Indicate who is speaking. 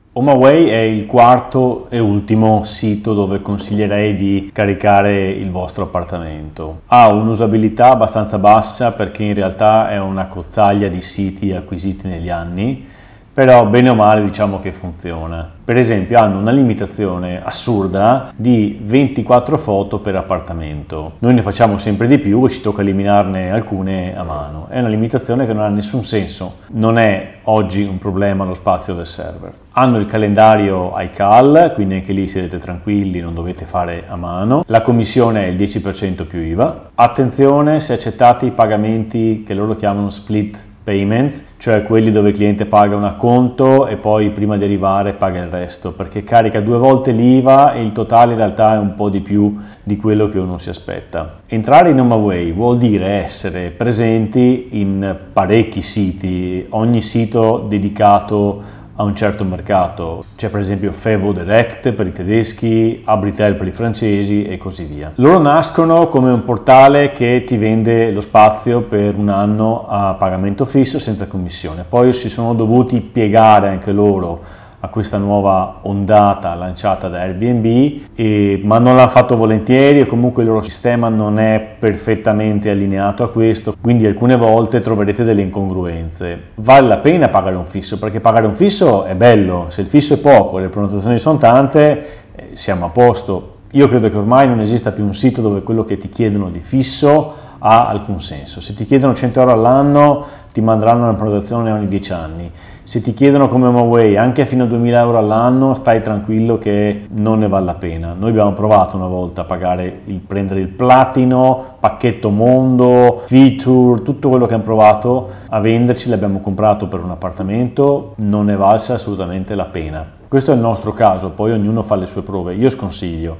Speaker 1: HomeAway è il quarto e ultimo sito dove consiglierei di caricare il vostro appartamento. Ha un'usabilità abbastanza bassa perché in realtà è una cozzaglia di siti acquisiti negli anni, però bene o male diciamo che funziona. Per esempio hanno una limitazione assurda di 24 foto per appartamento. Noi ne facciamo sempre di più e ci tocca eliminarne alcune a mano. È una limitazione che non ha nessun senso. Non è oggi un problema lo spazio del server. Hanno il calendario iCal, quindi anche lì siete tranquilli, non dovete fare a mano. La commissione è il 10% più IVA. Attenzione se accettate i pagamenti che loro chiamano split payments, cioè quelli dove il cliente paga un acconto e poi prima di arrivare paga il resto, perché carica 2 volte l'IVA e il totale in realtà è un po' di più di quello che uno si aspetta. Entrare in HomeAway vuol dire essere presenti in parecchi siti, ogni sito dedicato a un certo mercato. C'è per esempio Fevo Direct per i tedeschi, Abritel per i francesi e così via. Loro nascono come un portale che ti vende lo spazio per un anno a pagamento fisso senza commissione. Poi si sono dovuti piegare anche loro a questa nuova ondata lanciata da Airbnb, ma non l'hanno fatto volentieri e comunque il loro sistema non è perfettamente allineato a questo, quindi alcune volte troverete delle incongruenze. Vale la pena pagare un fisso, perché pagare un fisso è bello, se il fisso è poco e le prenotazioni sono tante, siamo a posto. Io credo che ormai non esista più un sito dove quello che ti chiedono di fisso ha alcun senso. Se ti chiedono 100 euro all'anno ti manderanno una prenotazione ogni 10 anni. Se ti chiedono come HomeAway anche fino a 2000 euro all'anno, stai tranquillo che non ne vale la pena. Noi abbiamo provato una volta a prendere il platino, pacchetto mondo, feature, tutto quello che hanno provato a venderci, l'abbiamo comprato per un appartamento, non ne valse assolutamente la pena. Questo è il nostro caso, poi ognuno fa le sue prove. Io sconsiglio